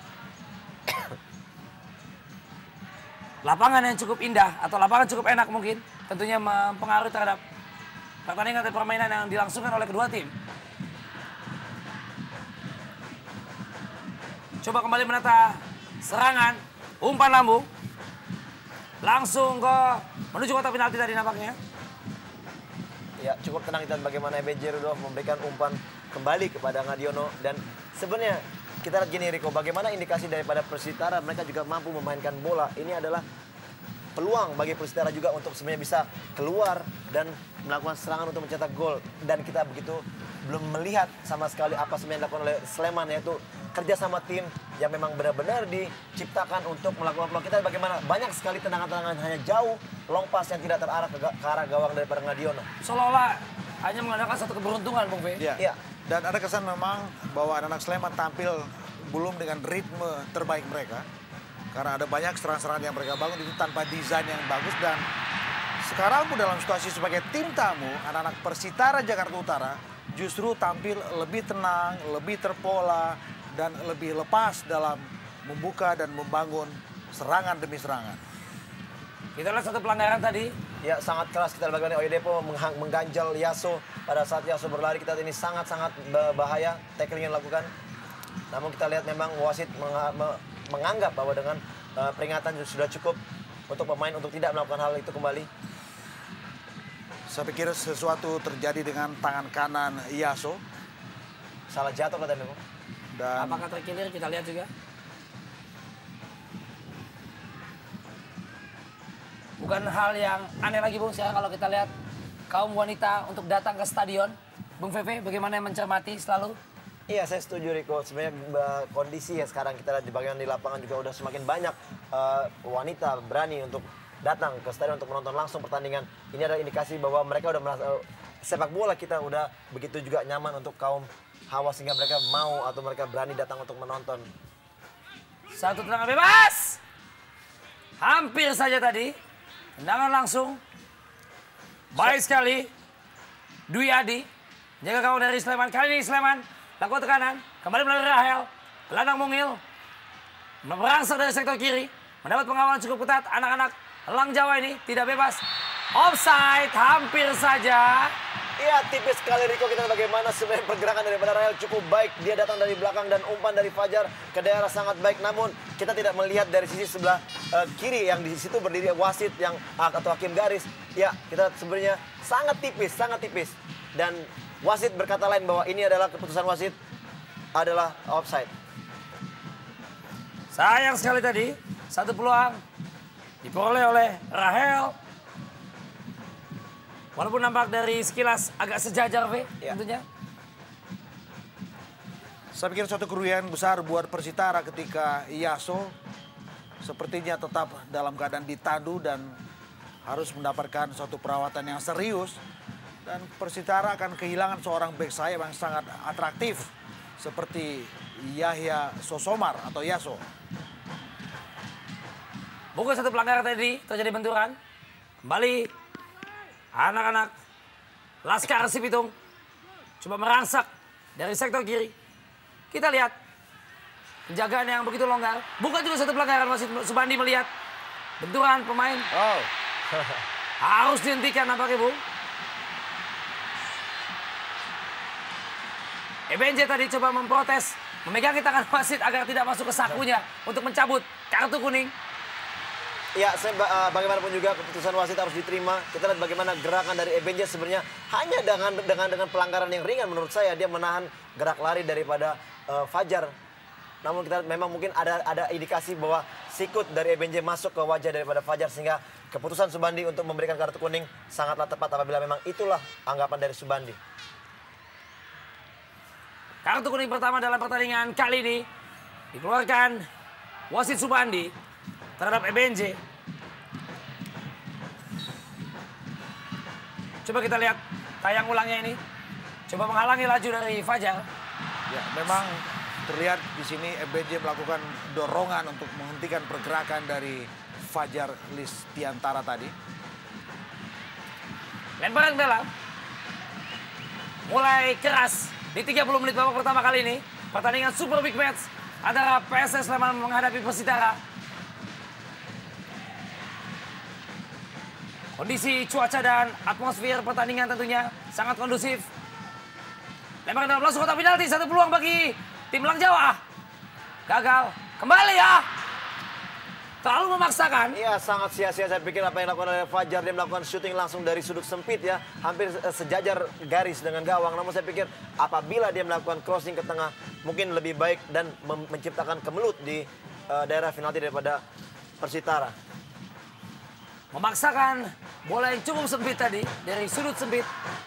Lapangan yang cukup indah atau lapangan cukup enak mungkin. Tentunya mempengaruhi terhadap pertandingan dan permainan yang dilangsungkan oleh kedua tim. Coba kembali menata serangan. Umpan lambung. Langsung ke menuju kotak penalti tadi nampaknya.
Ya, cukup tenang kita bagaimana B J Rudolf memberikan umpan kembali kepada Ngadiono. Dan sebenarnya kita lihat gini, Riko, bagaimana indikasi daripada Persitara mereka juga mampu memainkan bola. Ini adalah peluang bagi Persitara juga untuk sebenarnya bisa keluar dan melakukan serangan untuk mencetak gol. Dan kita begitu belum melihat sama sekali apa sebenarnya dilakukan oleh Sleman, yaitu kerja sama tim yang memang benar-benar diciptakan untuk melakukan peluang. Kita lihat bagaimana banyak sekali tendangan-tendangan hanya jauh, long pass yang tidak terarah ke, ke arah gawang daripada Ngadiono.
Seolah-olah hanya mengandalkan satu keberuntungan, Bung Fe.
Ya. Ya. Dan ada kesan memang bahwa anak-anak Sleman tampil belum dengan ritme terbaik mereka. Karena ada banyak serangan-serangan yang mereka bangun itu tanpa desain yang bagus. Dan sekarang pun dalam situasi sebagai tim tamu, anak-anak Persitara Jakarta Utara justru tampil lebih tenang, lebih terpola, dan lebih lepas dalam membuka dan membangun serangan demi serangan.
Kita lihat satu pelanggaran tadi.
Ya, sangat keras kita lihat bagaimana Oyedepo mengganjal Yaso. Pada saat Yaso berlari, kita lihat ini sangat-sangat bahaya tackling yang dilakukan. Namun kita lihat memang wasit menganggap bahwa dengan uh, peringatan sudah cukup untuk pemain untuk tidak melakukan hal itu kembali.
Saya pikir sesuatu terjadi dengan tangan kanan Yaso.
Salah jatuh katanya, Bung.
Dan apakah terkilir kita lihat juga. Bukan hal yang aneh lagi, Bung, sekarang kalau kita lihat kaum wanita untuk datang ke stadion. Bung Feve, bagaimana yang mencermati selalu?
Iya, saya setuju, Riko. Sebenarnya kondisi ya sekarang kita lihat di bagian di lapangan juga udah semakin banyak uh, wanita berani untuk datang ke stadion untuk menonton langsung pertandingan. Ini adalah indikasi bahwa mereka udah merasa uh, sepak bola kita udah begitu juga nyaman untuk kaum hawa sehingga mereka mau atau mereka berani datang untuk menonton.
Satu tendangan bebas. Hampir saja tadi. Tendangan langsung. Baik sekali. Dwi Adi. Jaga gawang dari Sleman. Kali ini Sleman lakukan tekanan. Kembali melalui Rahel. Gelandang mungil. Merangsek dari sektor kiri. Mendapat pengawalan cukup ketat. Anak-anak Elang Jawa ini tidak bebas. Offside. Hampir saja.
Iya, tipis sekali, Riko. Kita lihat bagaimana sebenarnya pergerakan daripada Rahel cukup baik. Dia datang dari belakang dan umpan dari Fajar ke daerah sangat baik. Namun kita tidak melihat dari sisi sebelah uh, kiri yang di situ berdiri wasit yang atau hakim garis. Ya, kita sebenarnya sangat tipis, sangat tipis. Dan wasit berkata lain bahwa ini adalah keputusan wasit adalah offside.
Sayang sekali tadi, satu peluang diperoleh oleh Rahel. Walaupun nampak dari sekilas agak sejajar, V,
Ya.
tentunya.
Saya pikir suatu kerugian besar buat Persitara ketika Yaso sepertinya tetap dalam keadaan ditandu dan harus mendapatkan suatu perawatan yang serius. Dan Persitara akan kehilangan seorang bek sayap yang sangat atraktif seperti Yahya Sosomar atau Yaso.
Bukan satu pelanggaran tadi, terjadi benturan. Kembali anak-anak Laskar Sipitung coba merangsak dari sektor kiri. Kita lihat penjagaan yang begitu longgar. Bukan juga satu pelanggaran, Wasit Subandi melihat benturan pemain.
Oh,
Harus dihentikan nampaknya, Bung. E B N J tadi coba memprotes, memegangi tangan wasit agar tidak masuk ke sakunya untuk mencabut kartu kuning.
Ya, saya, uh, bagaimanapun juga keputusan wasit harus diterima. Kita lihat bagaimana gerakan dari E B N J sebenarnya hanya dengan dengan dengan pelanggaran yang ringan menurut saya. Dia menahan gerak lari daripada uh, Fajar. Namun kita memang mungkin ada ada indikasi bahwa sikut dari E B N J masuk ke wajah daripada Fajar sehingga keputusan Subandi untuk memberikan kartu kuning sangatlah tepat apabila memang itulah anggapan dari Subandi.
Kartu kuning pertama dalam pertandingan kali ini dikeluarkan wasit Subandi terhadap E B N J. Coba kita lihat tayang ulangnya ini. Coba menghalangi laju dari Fajar.
ya memang terlihat di sini E B N J melakukan dorongan untuk menghentikan pergerakan dari Fajar Listiantara tadi.
Lemparan dalam. Mulai keras di tiga puluh menit babak pertama kali ini. Pertandingan super big match antara P S S Sleman menghadapi Persitara. Kondisi cuaca dan atmosfer pertandingan tentunya sangat kondusif. Lemparan dalam langsung kotak penalti, satu peluang bagi tim Lang Jawa. Gagal, kembali ya. Terlalu memaksakan.
Iya, sangat sia-sia saya pikir apa yang dilakukan oleh Fajar. Dia melakukan syuting langsung dari sudut sempit ya. Hampir sejajar garis dengan gawang. Namun saya pikir apabila dia melakukan crossing ke tengah mungkin lebih baik dan menciptakan kemelut di uh, daerah penalti daripada Persitara.
Memaksakan bola yang cukup sempit tadi dari sudut sempit.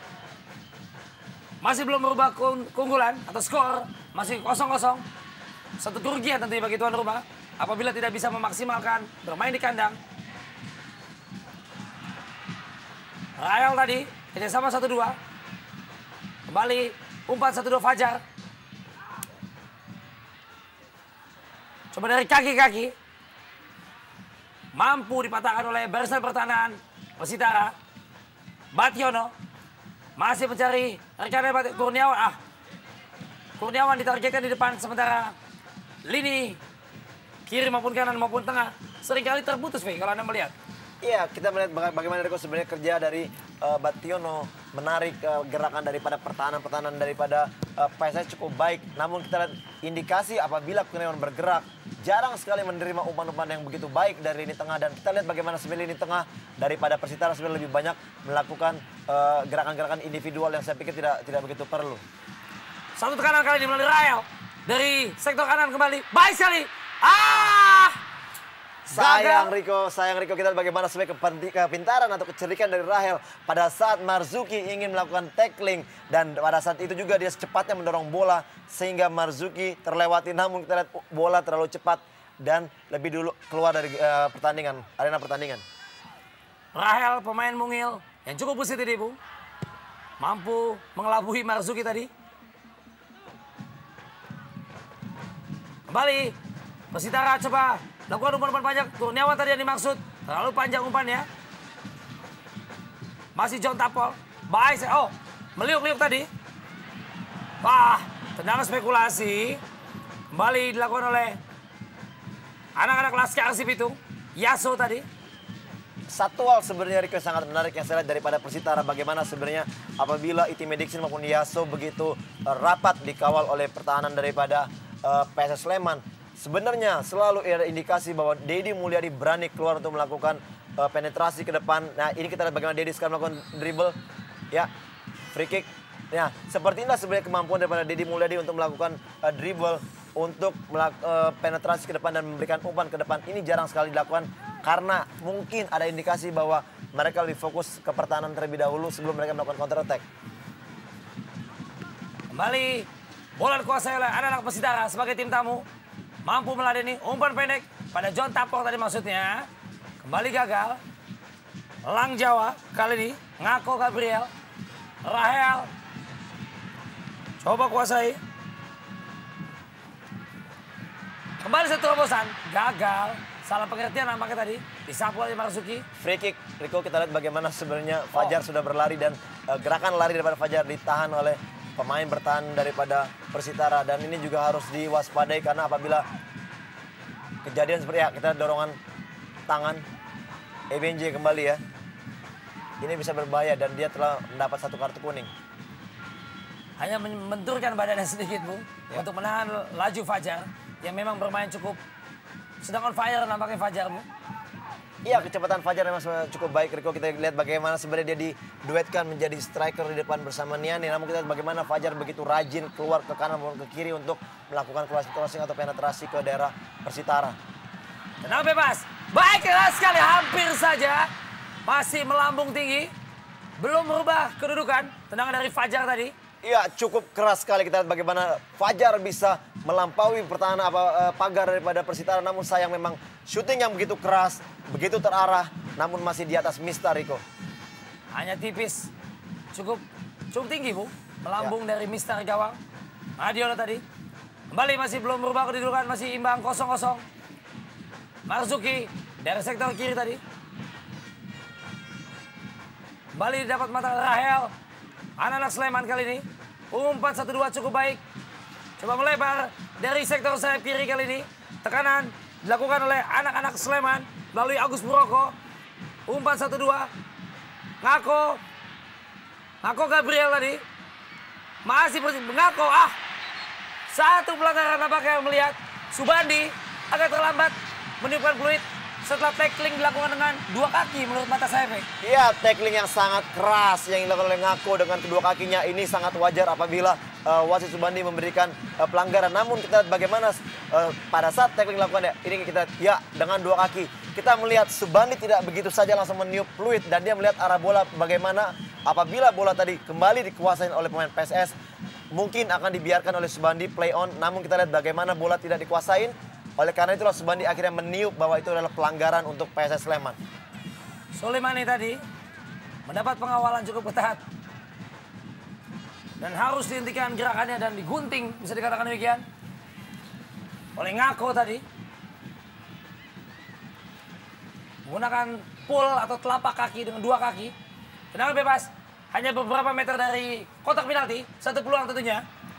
Masih belum merubah keunggulan atau skor. Masih kosong kosong. Satu kerugian tentunya bagi tuan rumah apabila tidak bisa memaksimalkan bermain di kandang. Rael tadi kerjasama satu dua. Kembali umpan satu dua Fajar. Coba dari kaki-kaki. Mampu dipatahkan oleh barisan pertahanan Persitara. Bationo masih mencari rekannya Bat- Kurniawan. Ah, Kurniawan ditargetkan di depan sementara lini kiri maupun kanan maupun tengah seringkali terputus, V, kalau Anda melihat.
Iya, kita melihat baga- bagaimana Riko sebenarnya kerja dari uh, Bationo menarik uh, gerakan daripada pertahanan-pertahanan daripada uh, P S S cukup baik. Namun kita lihat indikasi apabila Kurniawan bergerak jarang sekali menerima umpan-umpan yang begitu baik dari lini tengah. Dan kita lihat bagaimana sebenarnya lini tengah daripada Persitara sebenarnya lebih banyak melakukan uh, gerakan-gerakan individual yang saya pikir tidak tidak begitu perlu.
Satu tekanan kali ini melalui Rael. Dari sektor kanan kembali. Baik sekali. Ah!
Sayang
Gagal.
Riko, sayang Riko, kita lihat bagaimana sebenarnya kepanti- kepintaran atau kecerikan dari Rahel pada saat Marzuki ingin melakukan tackling dan pada saat itu juga dia secepatnya mendorong bola sehingga Marzuki terlewati, namun kita lihat bola terlalu cepat dan lebih dulu keluar dari uh, pertandingan, arena pertandingan.
Rahel pemain mungil yang cukup positif tadi, Bu. Mampu mengelabui Marzuki tadi. Kembali. Persitara coba lakukan umpan-umpan panjang. Kurniawan tadi yang dimaksud. Terlalu panjang umpannya. Masih John Tapol. Baik. Oh, meliuk-liuk tadi. Wah, tendangan spekulasi. Kembali dilakukan oleh anak-anak Laskar Sipitung. Yaso tadi.
Satu hal sebenarnya Riko sangat menarik yang saya lihat daripada Persitara, bagaimana sebenarnya apabila Itime Dixon maupun Yaso begitu uh, rapat dikawal oleh pertahanan daripada uh, P S S Sleman. Sebenarnya selalu ada indikasi bahwa Dedi Mulyadi berani keluar untuk melakukan uh, penetrasi ke depan. Nah, ini kita lihat bagaimana Dedi sekarang melakukan dribble. Ya, free kick. Ya, seperti inilah sebenarnya kemampuan daripada Dedi Mulyadi untuk melakukan uh, dribble untuk melak uh, penetrasi ke depan dan memberikan umpan ke depan. Ini jarang sekali dilakukan Karena mungkin ada indikasi bahwa mereka lebih fokus ke pertahanan terlebih dahulu sebelum mereka melakukan counter attack.
Kembali bola dikuasai oleh anak-anak Persitara sebagai tim tamu. Mampu meladeni umpan pendek pada John Tapor tadi maksudnya. Kembali gagal. Lang Jawa kali ini Ngako Gabriel. Rahel. Coba kuasai. Kembali satu terobosan. Gagal. Salah pengertian nampaknya tadi. Disapu oleh Marzuki.
Free kick, Riko, kita lihat bagaimana sebenarnya Fajar oh. sudah berlari dan uh, gerakan lari daripada Fajar ditahan oleh pemain bertahan daripada Persitara. Dan ini juga harus diwaspadai karena apabila kejadian seperti ya, kita dorongan tangan E B N J kembali ya. Ini bisa berbahaya dan dia telah mendapat satu kartu kuning.
Hanya membenturkan badannya sedikit, Bu. Ya. Untuk menahan laju Fajar. Yang memang bermain cukup sedang on fire nampaknya Fajar, Bu.
Iya, kecepatan Fajar memang cukup baik. Riko, kita lihat bagaimana sebenarnya dia diduetkan menjadi striker di depan bersama Niani. Namun kita lihat bagaimana Fajar begitu rajin keluar ke kanan maupun ke kiri untuk melakukan crossing atau penetrasi ke daerah Persitara.
Tenang bebas. Baik sekali, hampir saja. Masih melambung tinggi. Belum merubah kedudukan. Tendangan dari Fajar tadi.
Iya, cukup keras sekali. Kita lihat bagaimana Fajar bisa melampaui pertahanan apa eh, pagar daripada Persitara. Namun sayang memang syuting yang begitu keras, begitu terarah, namun masih di atas Mister Riko.
Hanya tipis. Cukup cukup tinggi, Bu. Melambung ya. Dari Mister gawang. Adiono tadi. Kembali masih belum berubah kedudukan, masih imbang kosong kosong. Marzuki dari sektor kiri tadi. Kembali dapat mata Rahel. Anak-anak Sleman kali ini. Umpan satu dua cukup baik. Coba melebar dari sektor sayap kiri kali ini. Tekanan dilakukan oleh anak-anak Sleman melalui Agus Buroko. Umpan satu dua. Ngako. Ngako Gabriel tadi. Masih Ngako. Ah. Satu pelanggaran nampaknya melihat Subandi agak terlambat meniupkan peluit. Setelah tackling dilakukan dengan dua kaki menurut mata saya.
Iya, tackling yang sangat keras yang dilakukan oleh Ngako dengan kedua kakinya. Ini sangat wajar apabila uh, wasit Subandi memberikan uh, pelanggaran. Namun kita lihat bagaimana uh, pada saat tackling dilakukan ya, ini kita ya dengan dua kaki. Kita melihat Subandi tidak begitu saja langsung meniup peluit dan dia melihat arah bola bagaimana apabila bola tadi kembali dikuasai oleh pemain P S S. Mungkin akan dibiarkan oleh Subandi play on. Namun kita lihat bagaimana bola tidak dikuasain. Oleh karena itulah Subandi akhirnya meniup bahwa itu adalah pelanggaran untuk P S S Sleman.
Soleimani tadi mendapat pengawalan cukup ketat. Dan harus dihentikan gerakannya dan digunting, bisa dikatakan demikian. Oleh Ngako tadi. Menggunakan pull atau telapak kaki dengan dua kaki. Tendangan bebas. Hanya beberapa meter dari kotak penalti. Satu peluang tentunya.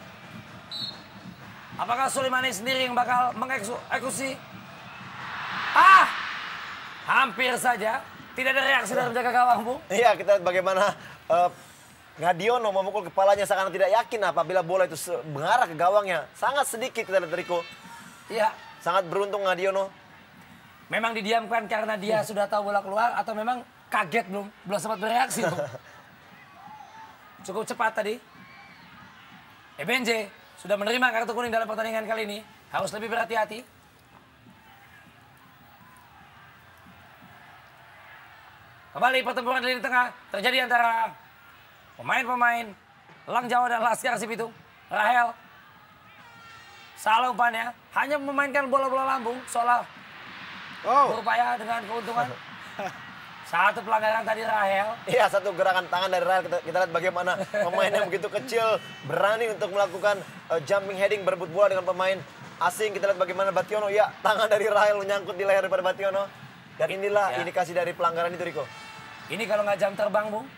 Apakah Soleimani sendiri yang bakal mengeksekusi? Ah! Hampir saja. Tidak ada reaksi dari penjaga gawang, Bu.
Iya, kita lihat bagaimana uh, Ngadiono memukul kepalanya sangat tidak yakin apabila bola itu mengarah ke gawangnya. Sangat sedikit kita lihat Riko.
Iya.
Sangat beruntung Ngadiono.
Memang didiamkan karena dia hmm. sudah tahu bola keluar atau memang kaget belum belum sempat bereaksi, Bu. Cukup cepat tadi. E B N J sudah menerima kartu kuning dalam pertandingan kali ini. Harus lebih berhati-hati. Kembali pertempuran di lini tengah terjadi antara pemain-pemain Lang Jawa dan Laskar Sipitu. Rahel. Salah umpannya. Hanya memainkan bola-bola lambung. Seolah oh. berupaya dengan keuntungan. Satu pelanggaran tadi Rahel.
Iya, satu gerakan tangan dari Rahel. Kita, kita lihat bagaimana pemain yang begitu kecil berani untuk melakukan uh, jumping heading berebut bola dengan pemain asing. Kita lihat bagaimana Bationo. Ya, tangan dari Rahel menyangkut di leher daripada Bationo. Dan inilah ya. indikasi dari pelanggaran itu, Riko. Ini kalau nggak jam terbang, Bung.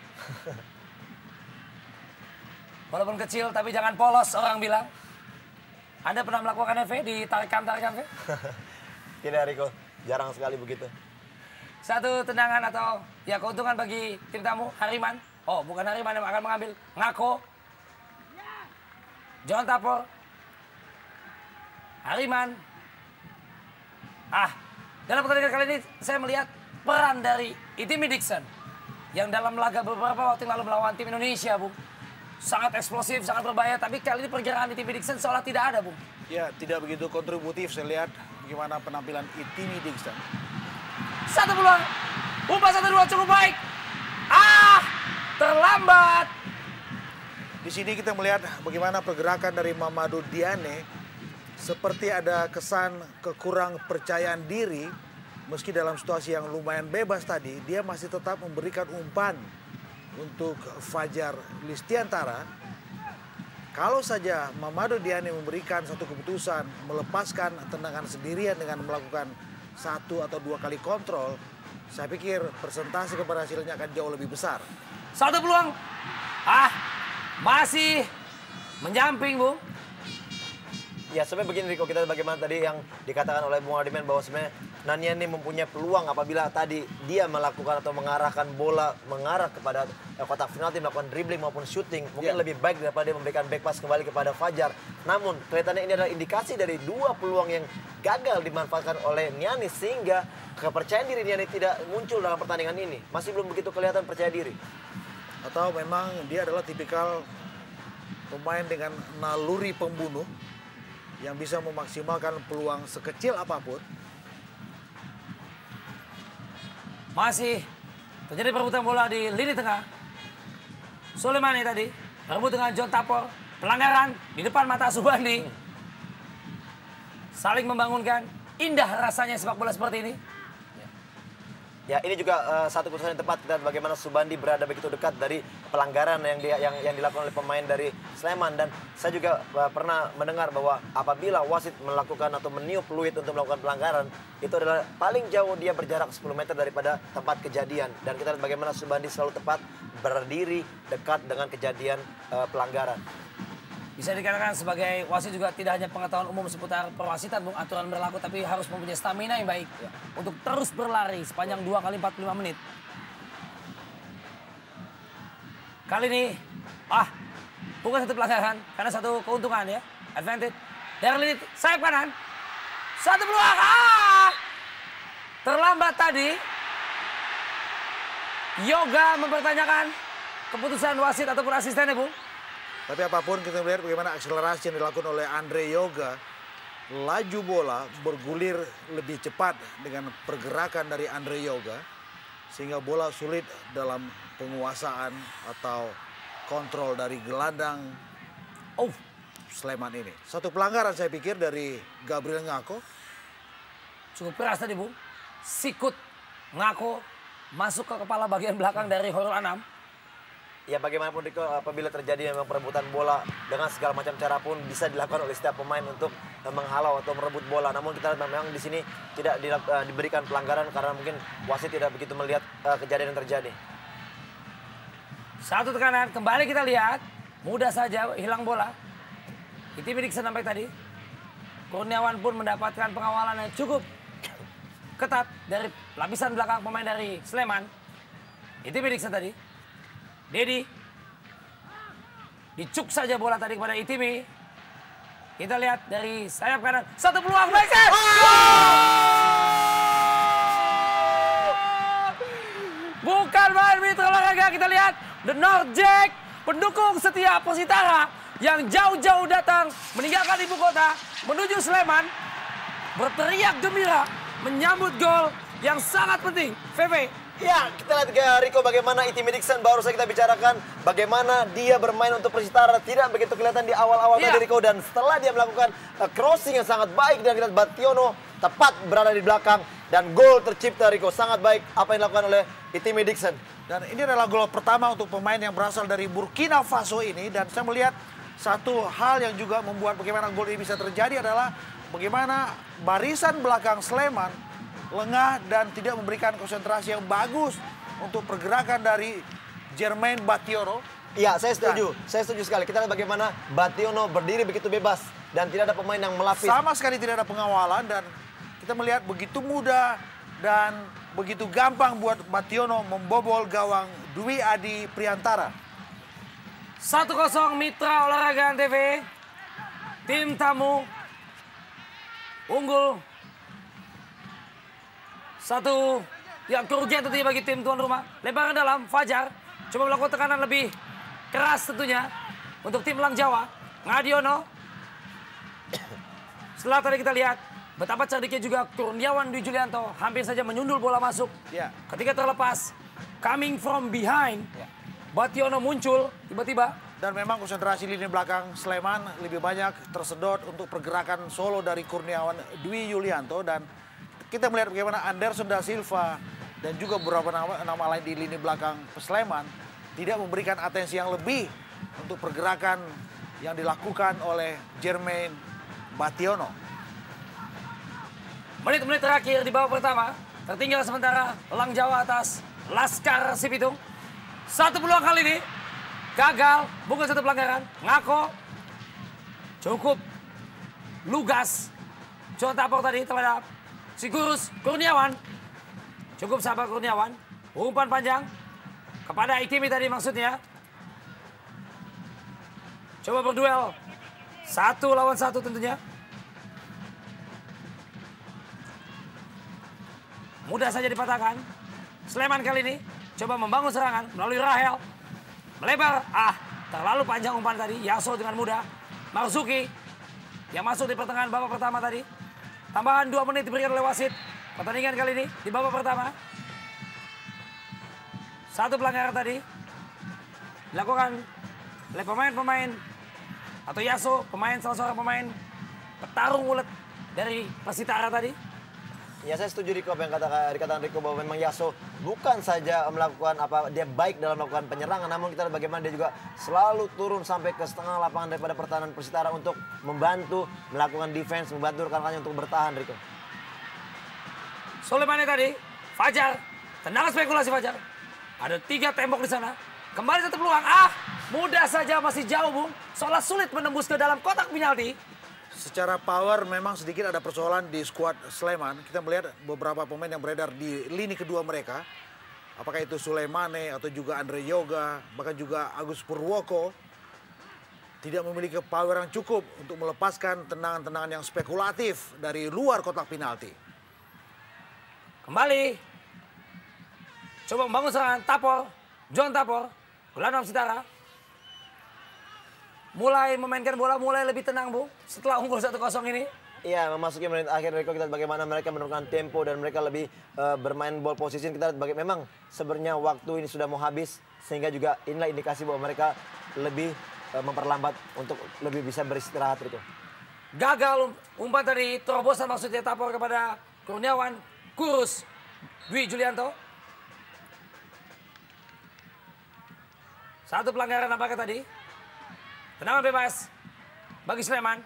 Walaupun kecil, tapi jangan polos, orang bilang. Anda pernah melakukan F V di tarikan-tarikan F V? Tidak, Riko. Jarang sekali begitu. Satu tendangan atau ya keuntungan bagi tim tamu, Hariman. Oh, bukan Hariman yang akan mengambil. Ngako. John Tapor. Hariman. Ah, dalam pertandingan kali ini saya melihat peran dari Itimi Dixon. Yang dalam laga beberapa waktu yang lalu melawan tim Indonesia, Bung. Sangat eksplosif, sangat berbahaya. Tapi kali ini pergerakan Itimi Dixon seolah tidak ada, Bung. Ya, tidak begitu kontributif. Saya lihat bagaimana penampilan Itimi Dixon.
Satu peluang. Umpan satu dua cukup baik. Ah, terlambat.
Di sini kita melihat bagaimana pergerakan dari Mamadou Diane seperti ada kesan kekurang percayaan diri. Meski dalam situasi yang lumayan bebas tadi, dia masih tetap memberikan umpan untuk Fajar Listiantara. Kalau saja Mamadou Diane memberikan satu keputusan melepaskan tendangan sendirian dengan melakukan satu atau dua kali kontrol, saya pikir persentase keberhasilannya akan jauh lebih besar.
Satu peluang. Ah, masih menjamping, Bung.
Ya sebenarnya begini Riko, kita bagaimana tadi yang dikatakan oleh Bung Ardiman bahwa sebenarnya Nanian ini mempunyai peluang apabila tadi dia melakukan atau mengarahkan bola mengarah kepada kotak penalti, melakukan dribbling maupun shooting. Mungkin
Ya.
lebih baik daripada dia memberikan back pass kembali kepada Fajar. Namun kelihatannya ini adalah indikasi dari dua peluang yang gagal dimanfaatkan oleh Niani sehingga kepercayaan diri Niani tidak muncul dalam pertandingan ini. Masih belum begitu kelihatan percaya diri.
Atau memang dia adalah tipikal pemain dengan naluri pembunuh yang bisa memaksimalkan peluang sekecil apapun.
Masih terjadi perebutan bola di lini tengah. Soleimani tadi berebut dengan John Tapor. Pelanggaran di depan mata Subandi. Saling membangunkan. Indah rasanya sepak bola seperti ini.
Ya ini juga uh, satu keputusan yang tepat, kita bagaimana Subandi berada begitu dekat dari pelanggaran yang dia yang yang dilakukan oleh pemain dari Sleman. Dan saya juga uh, pernah mendengar bahwa apabila wasit melakukan atau meniup peluit untuk melakukan pelanggaran, itu adalah paling jauh dia berjarak sepuluh meter daripada tempat kejadian. Dan kita lihat bagaimana Subandi selalu tepat berdiri dekat dengan kejadian uh, pelanggaran.
Bisa dikatakan sebagai wasit juga tidak hanya pengetahuan umum seputar perwasitan, Bung, aturan berlaku, tapi harus mempunyai stamina yang baik ya, untuk terus berlari sepanjang dua kali empat puluh lima menit. Kali ini, ah, bukan satu pelanggaran, karena satu keuntungan ya, advantage. Dari lini sayap kanan, satu peluang, ah, terlambat tadi. Yoga mempertanyakan keputusan wasit ataupun asistennya, Bung.
Tapi apapun kita melihat bagaimana akselerasi yang dilakukan oleh Andre Yoga. Laju bola bergulir lebih cepat dengan pergerakan dari Andre Yoga. Sehingga bola sulit dalam penguasaan atau kontrol dari gelandang oh, Sleman ini. Satu pelanggaran saya pikir dari Gabriel Ngako.
Cukup keras tadi, Bung. Sikut Ngako masuk ke kepala bagian belakang dari Horul Anam.
Ya bagaimanapun Riko, apabila terjadi memang perebutan bola dengan segala macam cara pun bisa dilakukan oleh setiap pemain untuk menghalau atau merebut bola. Namun kita memang di sini tidak di, uh, diberikan pelanggaran karena mungkin wasit tidak begitu melihat uh, kejadian yang terjadi.
Satu tekanan, kembali kita lihat. Mudah saja hilang bola. Itu Dixon sampai tadi. Kurniawan pun mendapatkan pengawalan yang cukup ketat dari lapisan belakang pemain dari Sleman. Itu Dixon tadi. Dedi. Dicuk saja bola tadi kepada Itimi. Kita lihat dari sayap kanan. Satu peluang. Baik. Bukan main mitra olahraga. Kita lihat The North Jack. Pendukung setia Persitara yang jauh-jauh datang meninggalkan ibu kota menuju Sleman. Berteriak gembira menyambut gol yang sangat penting. V V.
Ya, kita lihat ya, Riko bagaimana Itimi Dixon baru saja kita bicarakan bagaimana dia bermain untuk Persitara tidak begitu kelihatan di awal-awal
ya.
tadi Riko, dan setelah dia melakukan uh, crossing yang sangat baik dan kita lihat Bationo tepat berada di belakang dan gol tercipta Riko, sangat baik apa yang dilakukan oleh Itimi Dixon.
Dan ini adalah gol pertama untuk pemain yang berasal dari Burkina Faso ini, dan saya melihat satu hal yang juga membuat bagaimana gol ini bisa terjadi adalah bagaimana barisan belakang Sleman lengah dan tidak memberikan konsentrasi yang bagus untuk pergerakan dari Jermaine Bationo.
Iya, saya setuju. Dan, saya setuju sekali. Kita lihat bagaimana Bationo berdiri begitu bebas dan tidak ada pemain yang melapis.
Sama sekali tidak ada pengawalan dan kita melihat begitu mudah dan begitu gampang buat Bationo membobol gawang Dwi Adi Priantara.
satu kosong Mitra Olahraga T V. Tim tamu unggul. Satu yang kerugian tentunya bagi tim tuan rumah. Lemparan dalam, Fajar coba melakukan tekanan lebih keras tentunya untuk tim Lang Jawa. Ngadiono. Setelah tadi kita lihat Betapa cerdiknya juga Kurniawan Dwi Julianto hampir saja menyundul bola masuk.
Ya.
Ketika terlepas, coming from behind, Bationo muncul tiba-tiba.
Dan memang konsentrasi lini belakang Sleman lebih banyak tersedot untuk pergerakan solo dari Kurniawan Dwi Julianto. Dan kita melihat bagaimana Anderson da Silva dan juga beberapa nama, nama lain di lini belakang Sleman tidak memberikan atensi yang lebih untuk pergerakan yang dilakukan oleh Jermain Bationo.
Menit-menit terakhir di babak pertama, tertinggal sementara Elang Jawa atas Laskar Sipitung. Satu peluang kali ini, gagal, bukan satu pelanggaran. Ngako, cukup lugas. John Tapok tadi terhadap si Kurus Kurniawan. Cukup sabar Kurniawan, umpan panjang kepada Ikimi tadi maksudnya. Coba berduel, satu lawan satu tentunya. Mudah saja dipatahkan. Sleman kali ini coba membangun serangan melalui Rahel. Melebar. Ah, terlalu panjang umpan tadi. Yaso dengan mudah. Marzuki yang masuk di pertengahan babak pertama tadi. Tambahan dua menit diberikan oleh wasit. Pertandingan kali ini di babak pertama. Satu pelanggaran tadi dilakukan oleh pemain-pemain atau Yaso, pemain salah seorang pemain petarung ulet dari Persitara tadi.
Ya saya setuju Riko apa yang kata dikatakan Riko bahwa memang Yaso bukan saja melakukan apa dia baik dalam melakukan penyerangan, namun kita lihat bagaimana dia juga selalu turun sampai ke setengah lapangan daripada pertahanan Persitara untuk membantu melakukan defense, membantu rekan-rekannya untuk bertahan Riko.
Soleimani tadi, Fajar, tendangan spekulasi Fajar. Ada tiga tembok di sana. Kembali satu peluang. Ah, mudah saja masih jauh Bung. Seolah sulit menembus ke dalam kotak penalti.
Secara power memang sedikit ada persoalan di skuad Sleman. Kita melihat beberapa pemain yang beredar di lini kedua mereka. Apakah itu Suleimane atau juga Andre Yoga, bahkan juga Agus Purwoko. Tidak memiliki power yang cukup untuk melepaskan tendangan-tendangan yang spekulatif dari luar kotak penalti.
Kembali. Coba membangun serangan. Tapor. John Tapor. Gelandang Persitara. Mulai memainkan bola, mulai lebih tenang, Bu. Setelah unggul satu kosong ini.
Iya, memasuki menit akhir Riko, kita lihat bagaimana mereka menurunkan tempo dan mereka lebih uh, bermain ball position. Kita lihat bagaimana memang sebenarnya waktu ini sudah mau habis. Sehingga juga inilah indikasi bahwa mereka lebih uh, memperlambat untuk lebih bisa beristirahat, Riko.
Gagal umpan dari terobosan maksudnya Tapor kepada Kurniawan. Kurus Dwi Julianto. Satu pelanggaran nampaknya tadi. Tendangan bebas bagi Sleman.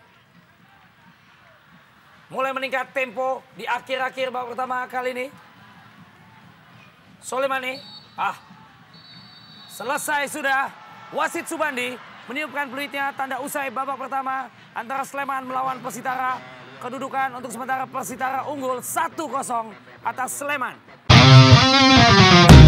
Mulai meningkat tempo di akhir-akhir babak pertama kali ini. Soleimani. Ah, selesai sudah. Wasit Subandi meniupkan peluitnya tanda usai babak pertama antara Sleman melawan Persitara. Kedudukan untuk sementara Persitara unggul satu kosong atas Sleman.